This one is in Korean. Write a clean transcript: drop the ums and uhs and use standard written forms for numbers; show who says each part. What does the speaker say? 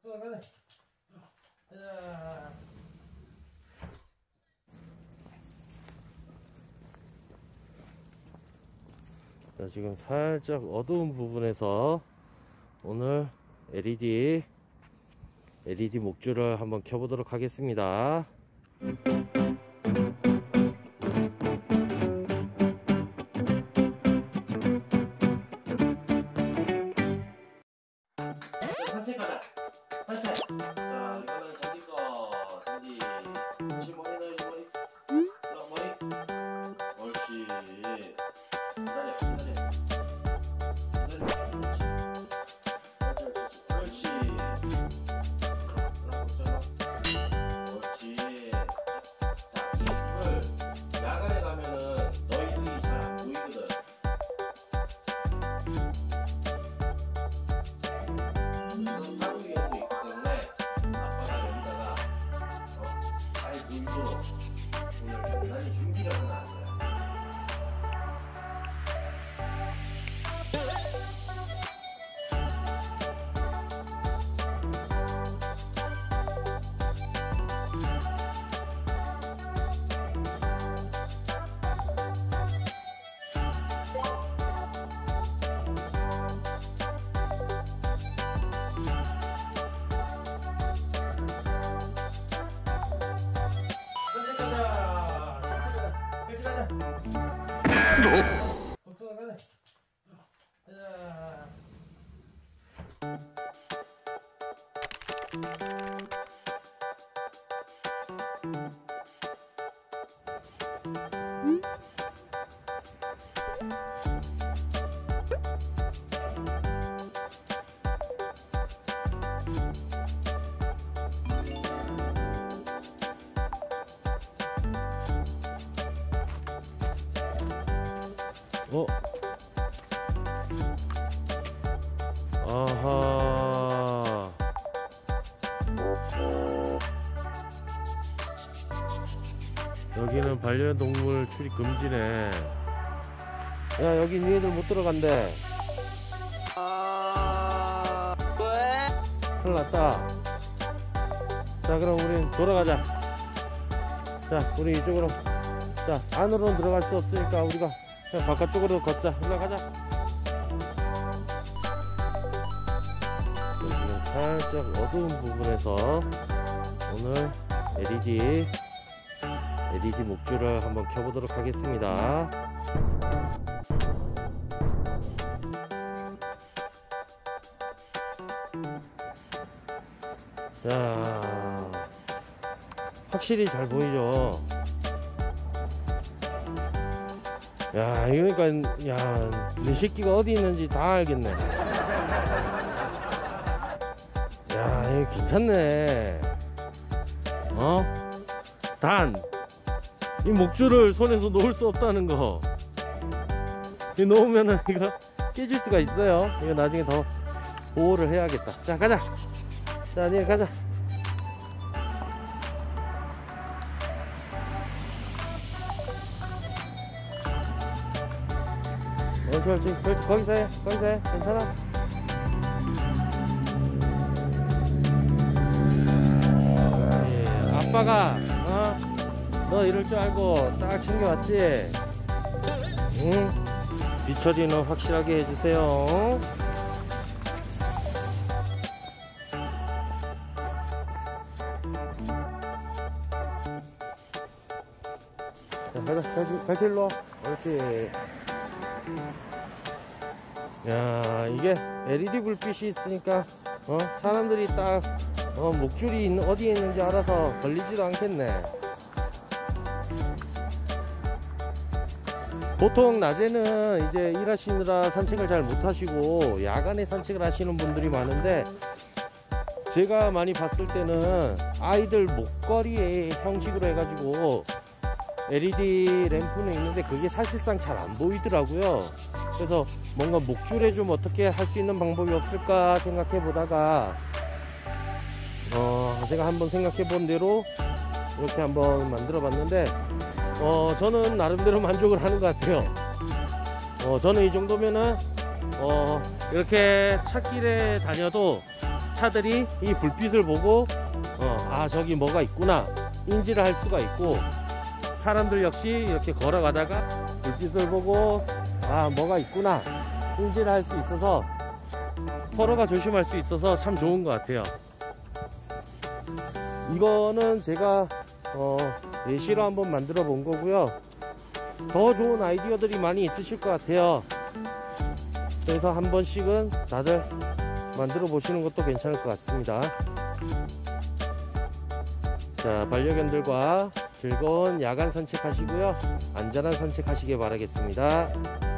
Speaker 1: 가네. 가자. 자, 지금 살짝 어두운 부분에서 오늘 LED 목줄을 한번 켜보도록 하겠습니다. 산책 가자. 산책. 자, 이거는 샌디 거. 샌디. 혹시 머리 넣어야지, 머리. 너 머리. 옳지. 기다려, 기다려. 그렇지. 옳지. 자, 이 줄을 야간에 가면은 너희들이 잘 안 보이거든. 사구리에서 있기 때문에 아빠가 여기다가 잘 보이도록 오늘 간단히 준비를 하나 한 거야. 복숭아 가네. 가자. 아하. 여기는 반려동물 출입 금지네. 야, 여기 니네들 못 들어간대. 큰일 났다. 자, 그럼 우린 돌아가자. 자, 우리 이쪽으로. 자, 안으로는 들어갈 수 없으니까 우리가 그냥 바깥쪽으로 걷자. 올라가자. 지금 살짝 어두운 부분에서 오늘 LED 목줄을 한번 켜보도록 하겠습니다. 자, 확실히 잘 보이죠? 야, 이러니까, 야, 내 새끼가 어디 있는지 다 알겠네. 야, 이거 괜찮네. 단, 이 목줄을 손에서 놓을 수 없다는 거. 이 놓으면은 이거 깨질 수가 있어요. 이거 나중에 더 보호를 해야겠다. 자, 가자. 자, 니네 가자. 옳지. 거기서 해. 괜찮아. 예, 아빠가 너 이럴 줄 알고 딱 챙겨왔지. 응? 뒤처리는 확실하게 해주세요. 자, 가자. 같이 일로 와. 옳지. 야, 이게 LED 불빛이 있으니까 사람들이 딱 목줄이 어디에 있는지 알아서 걸리지도 않겠네. 보통 낮에는 이제 일하시느라 산책을 잘 못하시고 야간에 산책을 하시는 분들이 많은데, 제가 많이 봤을 때는 아이들 목걸이 형식으로 해가지고 LED 램프는 있는데 그게 사실상 잘 안 보이더라고요. 그래서 뭔가 목줄에 좀 어떻게 할 수 있는 방법이 없을까 생각해 보다가 제가 한번 생각해 본 대로 이렇게 한번 만들어 봤는데 저는 나름대로 만족을 하는 것 같아요. 저는 이 정도면은 이렇게 찻길에 다녀도 차들이 이 불빛을 보고 아 저기 뭐가 있구나 인지를 할 수가 있고, 사람들 역시 이렇게 걸어가다가 불빛을 보고 아 뭐가 있구나 인지를 할 수 있어서 서로가 조심할 수 있어서 참 좋은 것 같아요. 이거는 제가 예시로 한번 만들어 본 거고요. 더 좋은 아이디어들이 많이 있으실 것 같아요. 그래서 한 번씩은 다들 만들어 보시는 것도 괜찮을 것 같습니다. 자, 반려견들과 즐거운 야간 산책하시고요. 안전한 산책하시길 바라겠습니다.